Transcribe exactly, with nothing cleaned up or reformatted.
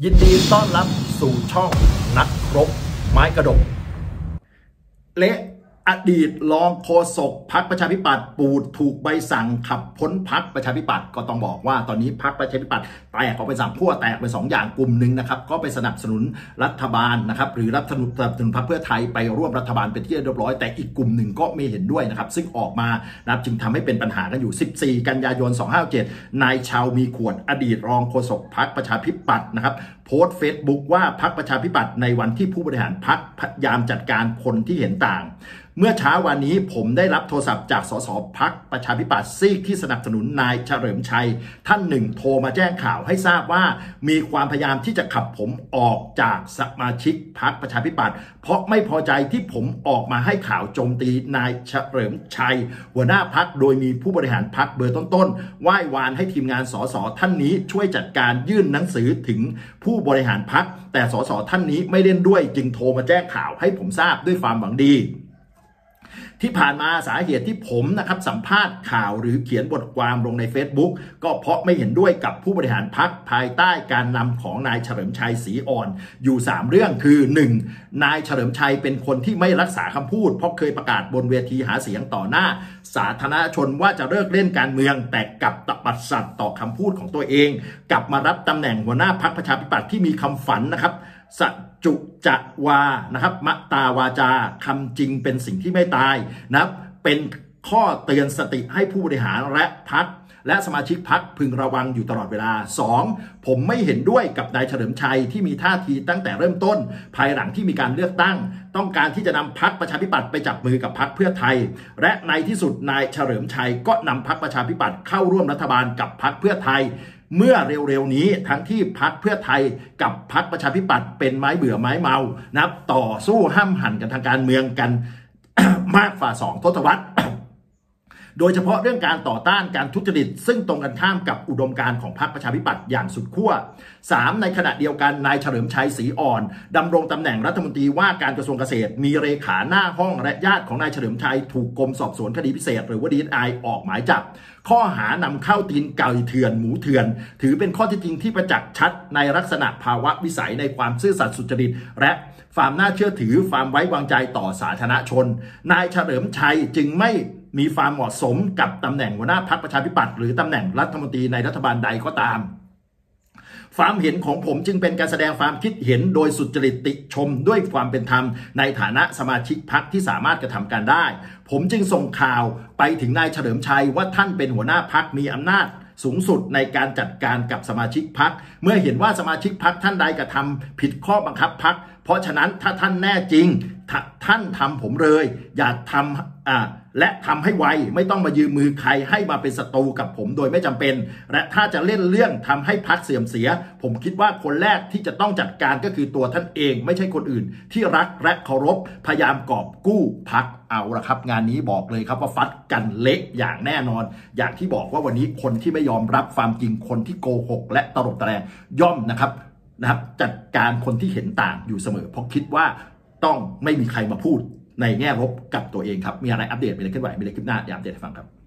ยินดีต้อนรับสู่ช่องนักรบไม้กระดกเละอดีตรองโฆษกพรรคประชาธิปัตย์ปูดถูกใบสั่งขับพ้นพรรคประชาธิปัตย์ก็ต้องบอกว่าตอนนี้พรรคประชาธิปัตย์แตกออกไปสามขั้วแตกไปสองอย่างกลุ่มหนึ่งนะครับก็ไปสนับสนุนรัฐบาลนะครับหรือรับสนับสนุนพรรคเพื่อไทยไปร่วมรัฐบาลเป็นที่เรียบร้อยแต่อีกกลุ่มหนึ่งก็ไม่เห็นด้วยนะครับซึ่งออกมานะครับจึงทำให้เป็นปัญหากันอยู่สิบสี่กันยายนสองห้าเจ็ดนายชาวมีขวดอดีตรองโฆษกพรรคประชาธิปัตย์นะครับโพสต์เฟซบุ๊กว่าพรรคประชาธิปัตย์ในวันที่ผู้บริหารพรรคพยายามจัดการคนที่เห็นต่างเมื่อเช้าวันนี้ผมได้รับโทรศัพท์จากสสพรรคประชาธิปัตย์ซีกที่สนับสนุนนายเฉลิมชัยท่านหนึ่งโทรมาแจ้งข่าวให้ทราบว่ามีความพยายามที่จะขับผมออกจากสมาชิกพรรคประชาธิปัตย์เพราะไม่พอใจที่ผมออกมาให้ข่าวโจมตีนายเฉลิมชัยหัวหน้าพรรคโดยมีผู้บริหารพรรคเบอร์ต้นๆไหว้วานให้ทีมงานสสท่านนี้ช่วยจัดการยื่นหนังสือถึงผู้บริหารพรรคแต่สสท่านนี้ไม่เล่นด้วยจึงโทรมาแจ้งข่าวให้ผมทราบด้วยความหวังดีที่ผ่านมาสาเหตุที่ผมนะครับสัมภาษณ์ข่าวหรือเขียนบทความลงใน Facebook ก็เพราะไม่เห็นด้วยกับผู้บริหารพรรคภายใต้การนำของนายเฉลิมชัยศรีอ่อนอยู่สามเรื่องคือ หนึ่ง นายเฉลิมชัยเป็นคนที่ไม่รักษาคำพูดเพราะเคยประกาศบนเวทีหาเสียงต่อหน้าสาธารณชนว่าจะเลิกเล่นการเมืองแต่กลับตบัดสัตย์ต่อคำพูดของตัวเองกลับมารับตำแหน่งหัวหน้าพรรคประชาธิปัตย์ที่มีคำฝันนะครับสัจจุจะวานะครับมตาวาจาคำจริงเป็นสิ่งที่ไม่ตายนะครับเป็นข้อเตือนสติให้ผู้บริหารและพรรคและสมาชิกพรรคพึงระวังอยู่ตลอดเวลา สอง ผมไม่เห็นด้วยกับนายเฉลิมชัยที่มีท่าทีตั้งแต่เริ่มต้นภายหลังที่มีการเลือกตั้งต้องการที่จะนำพรรคประชาธิปัตย์ไปจับมือกับพรรคเพื่อไทยและในที่สุดนายเฉลิมชัยก็นำพรรคประชาธิปัตย์เข้าร่วมรัฐบาลกับพรรคเพื่อไทยเมื่อเร็วๆนี้ทั้งที่พรรคเพื่อไทยกับพรรคประชาธิปัตย์เป็นไม้เบื่อไม้เมานับต่อสู้ห้ามหันกันทางการเมืองกัน มากฝ่าสองทศวรรษ โดยเฉพาะเรื่องการต่อต้านการทุจริตซึ่งตรงกันข้ามกับอุดมการณ์ของพรรคประชาธิปัตย์อย่างสุดขั้ว สาม ในขณะเดียวกันนายเฉลิมชัยศรีอ่อนดำรงตำแหน่งรัฐมนตรีว่าการกระทรวงเกษตรมีเลขาหน้าห้องและญาติของนายเฉลิมชัยถูกกรมสอบสวนคดีพิเศษหรือว่า ดี เอส ไอ ออกหมายจับข้อหานำเข้าตีนไก่เถื่อนหมูเถื่อนถือเป็นข้อเท็จจริงที่ประจักษ์ชัดในลักษณะภาวะวิสัยในความซื่อสัตย์สุจริตและความน่าเชื่อถือความไว้วางใจต่อสาธารณชนนายเฉลิมชัยจึงไม่มีความเหมาะสมกับตำแหน่งหัวหน้าพรรคประชาธิปัตย์หรือตำแหน่งรัฐมนตรีในรัฐบาลใดก็ตามความเห็นของผมจึงเป็นการแสดงความคิดเห็นโดยสุจริตติชมด้วยความเป็นธรรมในฐานะสมาชิกพรรคที่สามารถกระทำการได้ผมจึงส่งข่าวไปถึงนายเฉลิมชัยว่าท่านเป็นหัวหน้าพรรคมีอำนาจสูงสุดในการจัดการกับสมาชิกพรรคเมื่อเห็นว่าสมาชิกพรรคท่านใดกระทำผิดข้อบังคับพรรคเพราะฉะนั้นถ้าท่านแน่จริงท่านทำผมเลยอย่าทำอ่าและทำให้ไวไม่ต้องมายืมมือใครให้มาเป็นศัตรูกับผมโดยไม่จำเป็นและถ้าจะเล่นเรื่องทำให้พรรคเสื่อมเสียผมคิดว่าคนแรกที่จะต้องจัดการก็คือตัวท่านเองไม่ใช่คนอื่นที่รักและเคารพพยายามกอบกู้พรรคเอาละครับงานนี้บอกเลยครับว่าฟัดกันเละอย่างแน่นอนอย่างที่บอกว่าวันนี้คนที่ไม่ยอมรับความจริงคนที่โกหกและตลบตะแลงย่อมนะครับนะครับจัดการคนที่เห็นต่างอยู่เสมอเพราะคิดว่าต้องไม่มีใครมาพูดในแง่ลบกับตัวเองครับมีอะไรอัปเดตมีอะไรขึ้นไหวมีอะไรคลิปหน้าอย่าอัปเดตให้ฟังครับ